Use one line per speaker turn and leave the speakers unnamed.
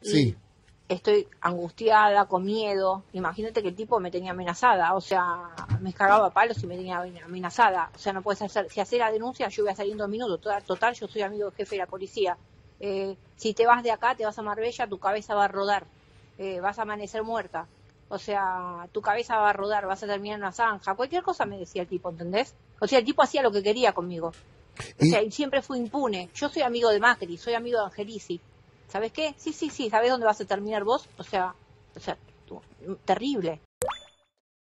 Sí.
Estoy angustiada, con miedo. Imagínate que el tipo me tenía amenazada, o sea, me cagaba a palos y me tenía amenazada. O sea, no puedes hacer, si haces la denuncia, yo voy a salir en 2 minutos. Total, yo soy amigo del jefe de la policía. Si te vas de acá, te vas a Marbella, tu cabeza va a rodar, vas a amanecer muerta. O sea, tu cabeza va a rodar, vas a terminar en una zanja. Cualquier cosa me decía el tipo, ¿entendés? O sea, el tipo hacía lo que quería conmigo. O sea,
Y
y siempre fui impune. Yo soy amigo de Macri, soy amigo de Angelici. ¿Sabes qué? Sí, ¿sabés dónde vas a terminar vos? O sea, terrible.